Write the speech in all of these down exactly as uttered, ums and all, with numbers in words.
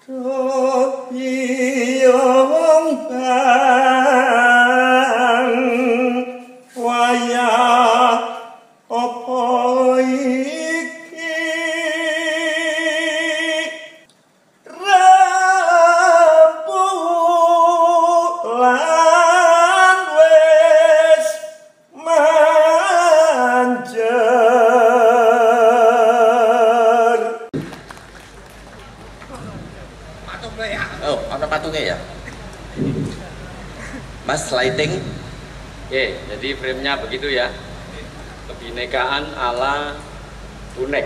Oh, ada patungnya ya? Mas lighting. Oke, jadi framenya begitu ya. Kebinekaan ala bonek.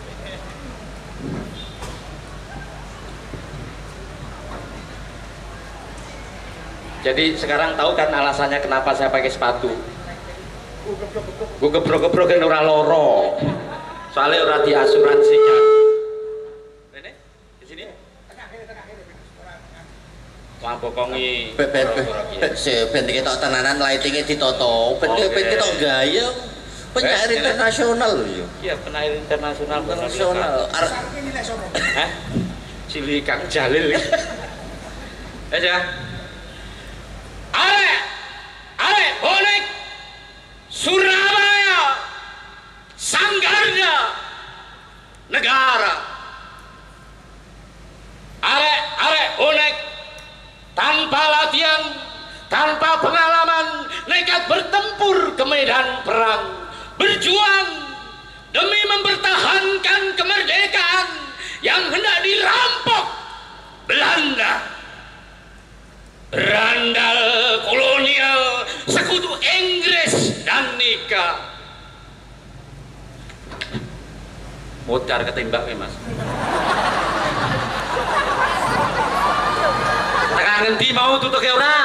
Jadi sekarang tahu kan alasannya kenapa saya pakai sepatu? Gue gebrok-gebrok kan ora loro. Soalnya ora diasuransikan. Rene, di sini. Wah, bokongi. Ben ben ben ketok tenanan lightingnya ditoto. Ben ben ketok gaya. Penyair internasional loh ya. Iya, penyair internasional. Internasional. Hah? Cili Kang Jalil. Aja. Arek, arek bonek Surabaya, Sanggarnya negara. Arek, arek bonek tanpa latihan, tanpa pengalaman, nekat bertempur ke medan perang, berjuang demi mempertahankan kemerdekaan yang hendak dirampok Belanda. Berandal kolonial, sekutu Inggris dan nikah. Mocar ketembak ya mas. Tekan ngendi mau tutup ke ora?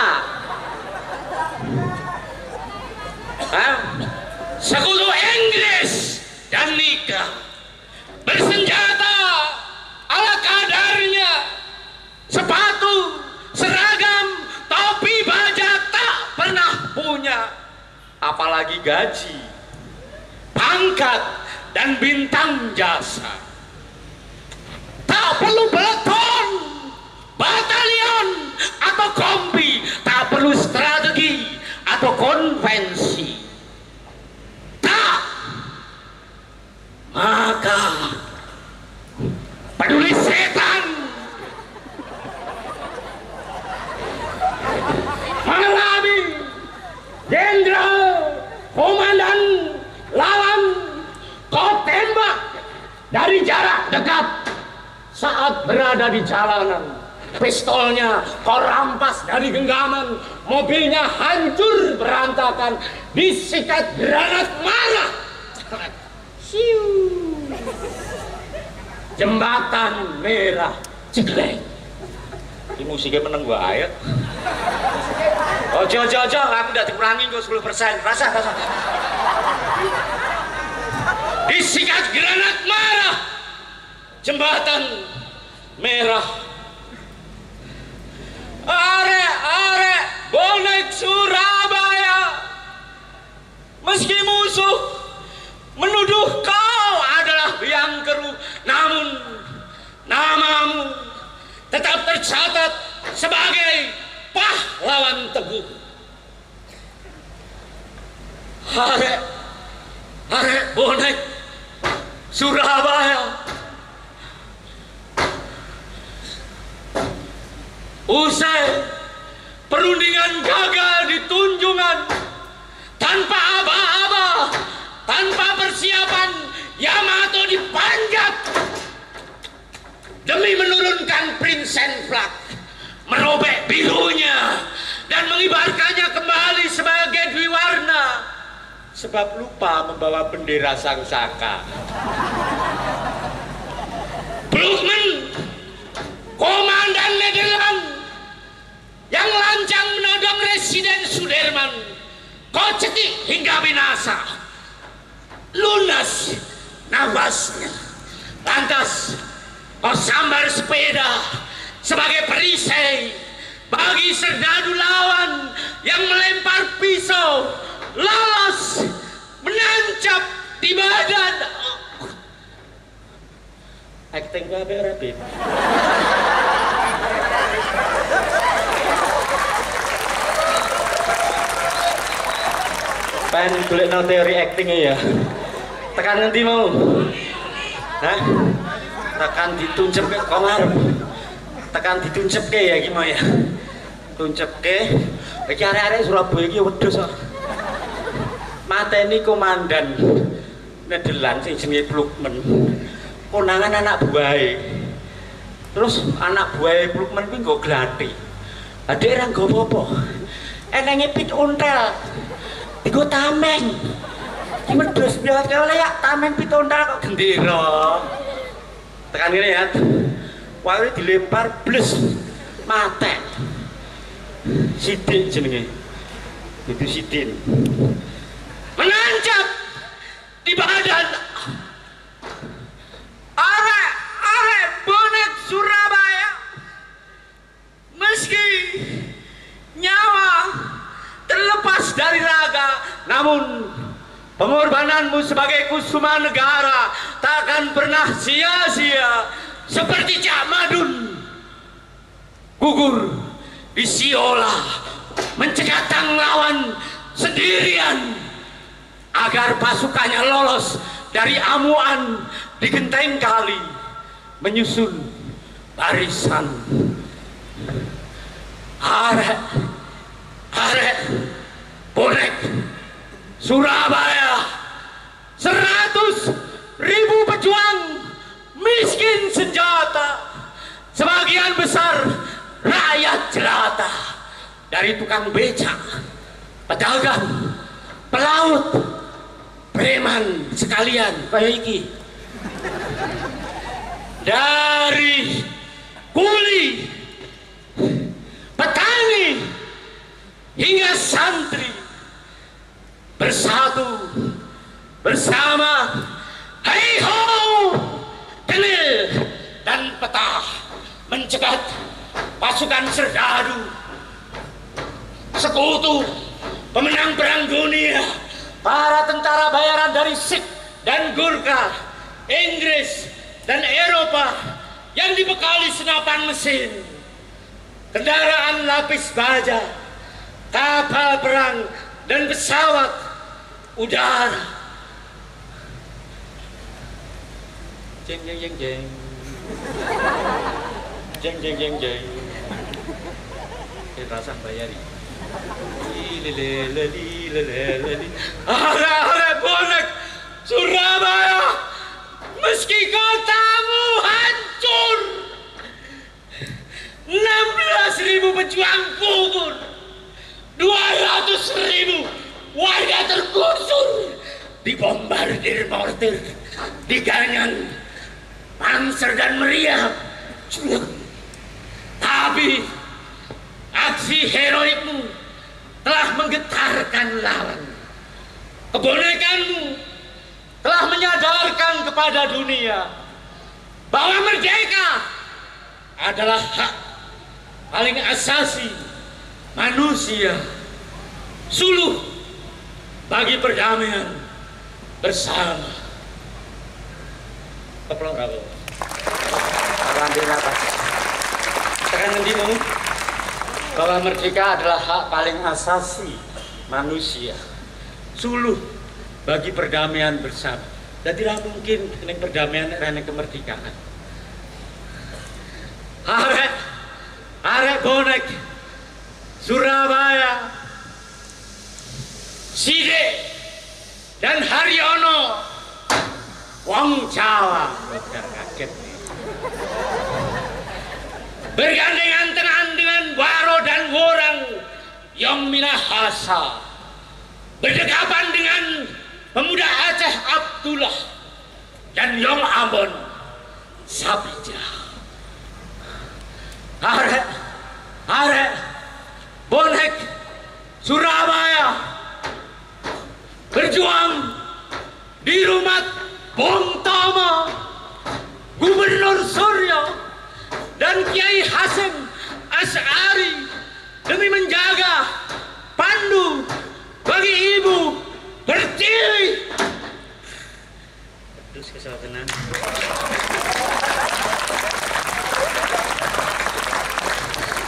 Hah? Sekutu Inggris dan nikah. Bersenjata ala kadarnya, sepatu, seragam, topi baja tak pernah punya, apalagi gaji, pangkat, dan bintang jasa. Tak perlu peleton, batalion, atau kompi, tak perlu strategi atau konvensi. Tak, maka peduli setan mengalami jenderal komandan lawan kau tembak dari jarak dekat saat berada di jalanan, pistolnya kau rampas dari genggaman, mobilnya hancur berantakan, disikat granat marah. Siu. Jembatan merah jeglek. Ini musiknya meneng wae. Ojo ojo ojo, aku udah dikurangi kok sepuluh persen. Rasa rasa. Disikat granat marah. Jembatan merah. Arek arek bonek Surabaya. Meski musuh menuduh kau adalah biang keruk, namun namamu tetap tercatat sebagai pahlawan teguh. Arek, arek bonek Surabaya. Usai perundingan gagal di Tunjungan, tanpa aba-aba, tanpa persiapan, Yamato dipanjat demi menurunkan Prinsen Flag, merobek birunya dan mengibarkannya kembali sebagai Dwiwarna, sebab lupa membawa bendera Sang Saka. Blukman, komandan Nederland yang lancang menodong Residen Sudirman, kau cetik hingga binasa, lunas nafasnya. Lantas kau sambar sepeda sebagai perisai bagi serdadu lawan yang melempar pisau, lolos menancap di badan. Acting gue apa ya, Bib? Kan golekno teori actingnya ya. Tekan ngendi mau? Hah? Tekan dituncepke kok ngarep. Tekan dituncepke ya iki mau ya. Tuncepke. Iki arek-arek Surabaya iki wedhus kok. Mateni komandan Nederland sing jenenge Plukmen. Konangan anak buahe. Terus anak buahe Plukmen kuwi nggo glathi. Adek ra nggo apa-apa. Enenge pit untel. Digo tameng. Ki medhos banget kaya ya tameng pit untel kok gendera. Tekan ngene ya. Wae dilempar bles mate. Sidik jenenge. Itu Sidin. Menancap di badan arek-arek bonek Surabaya. Meski nyawa terlepas dari raga, namun pengorbananmu sebagai kusuma negara takkan pernah sia-sia. Seperti Cak Madun gugur di Siola mencekatang lawan sendirian agar pasukannya lolos dari amuan di genteng kali menyusun barisan. Arek arek bonek Surabaya, seratus ribu pejuang miskin senjata, sebagian besar rakyat jelata, dari tukang becak, pedagang, pelaut, preman sekalian kayak iki, dari kuli, petani hingga santri, bersatu bersama, hei ho, kenil dan petah mencegat pasukan serdadu, sekutu pemenang perang dunia, para tentara bayaran dari Sikh dan Gurkha, Inggris dan Eropa yang dibekali senapan mesin, kendaraan lapis baja, kapal perang dan pesawat udara. Jeng jeng jeng jeng jeng jeng jeng jeng rasa bayari. Arek-arek bonek Surabaya, meski kotamu hancur, enam belas ribu pejuang gugur, dua ratus ribu warga tergusur, dibombardir mortir, diganyan panser dan meriam. Tapi aksi heroikmu telah menggetarkan lawan. Kebonekanmu telah menyadarkan kepada dunia bahwa merdeka adalah hak paling asasi manusia, suluh bagi perdamaian bersama. Keplong kau. Ambil nafas. Tekan ngendimu bahwa merdeka adalah hak paling asasi manusia, suluh bagi perdamaian bersama. Dan tidak mungkin ini perdamaian karena kemerdekaan. Arek, arek bonek Surabaya, Side dan Haryono, wong Jawa, udah kaget nih. Bergandengan tangan dengan Waro dan Worang Yong Minahasa, berdekapan dengan pemuda Aceh Abdullah dan Yong Ambon Sabijah. Arek, arek bonek Surabaya berjuang di rumah Bung Tomo, Gubernur Suryo dan Kiai Hasim Asy'ari demi menjaga pandu bagi ibu pertiwi. Terus kesal tenan.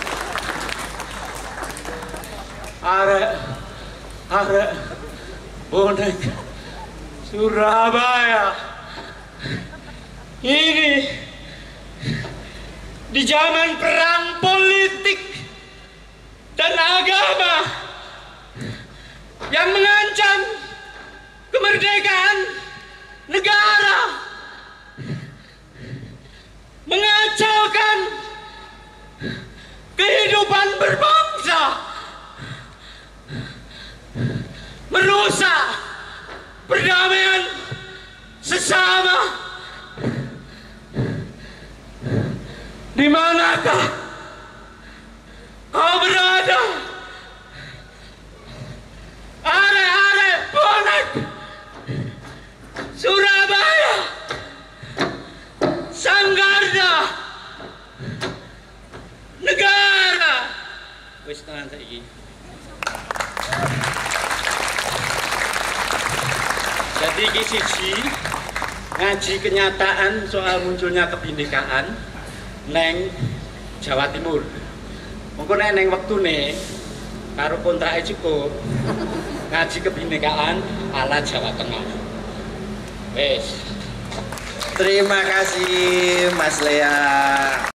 Arek, arek bonek Surabaya. Ini di zaman perang politik dan agama yang mengancam kemerdekaan negara, mengacaukan kehidupan berbangsa, merusak perdamaian sesama. Di manakah kau berada? Are-are bonek Surabaya, Sanggarda negara. Wis tenan saiki. Jadi iki siji ngaji kenyataan soal munculnya kebinekaan neng Jawa Timur. Mengko nek neng wektune karo kontrake cukup ngaji kebinekaan ala Jawa Tengah. Wes. Terima kasih Mas Lea.